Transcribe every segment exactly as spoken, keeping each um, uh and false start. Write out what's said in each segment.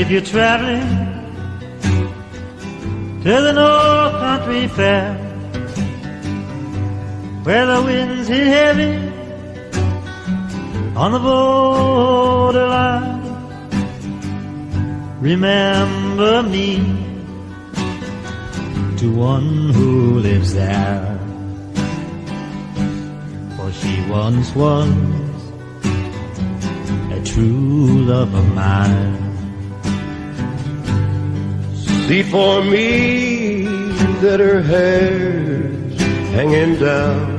If you're traveling to the North Country Fair, where the winds hit heavy on the borderline, remember me to one who lives there, for she once was a true love of mine. See for me that her hair's hanging down,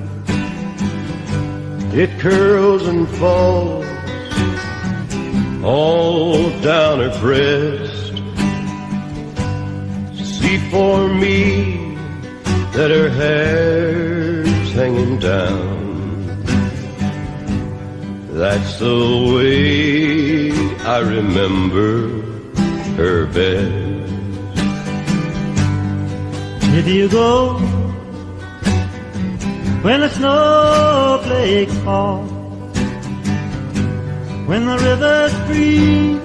it curls and falls all down her breast. See for me that her hair's hanging down, that's the way I remember her best. If you go when the snowflakes fall, when the rivers freeze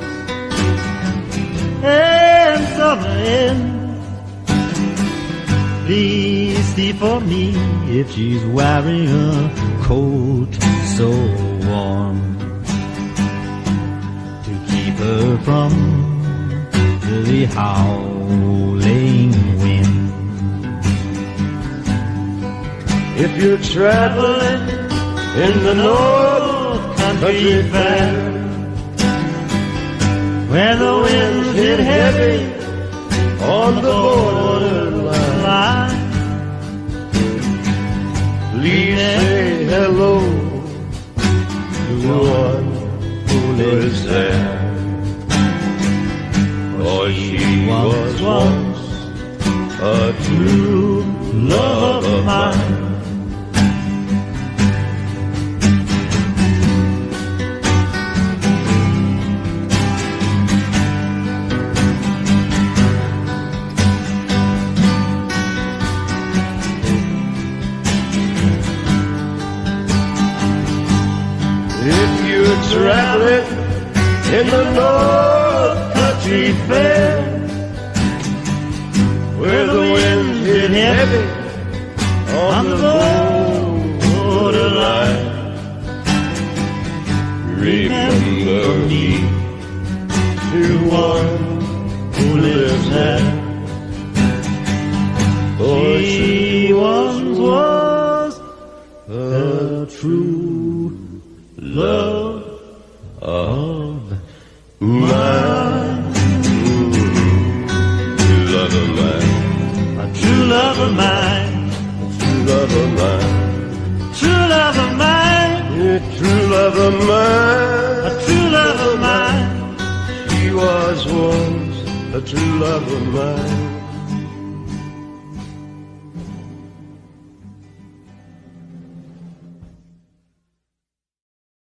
and summer ends, please see for me if she's wearing a coat so warm to keep her from the howling wind. If you're traveling in the North Country Fair, where the winds hit heavy on the borderline, please say hello to one who lives there, for she was once a true love of mine. If you're traveling in the North Country Fair, where the winds hit heavy on the borderline, remember me to one who lives there, for she once was a true love of mine. True love of mine. A true love of mine. True love of mine. True love of mine. Yeah, true love of mine. A true love of mine. She was once a true love of mine.